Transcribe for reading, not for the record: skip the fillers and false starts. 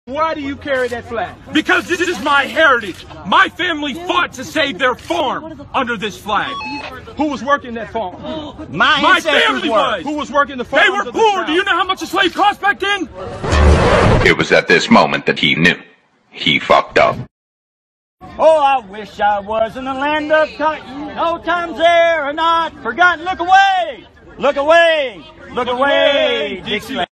Why do you carry that flag? Because this is my heritage. My family fought to save their farm under this flag. Who was working that farm? My family was. Who was working the farm? They were poor. Do you know how much a slave cost back then? It was at this moment that he knew. He fucked up. Oh, I wish I was in the land of cotton. No times there are not forgotten. Look away! Look away! Look away, Dixieland.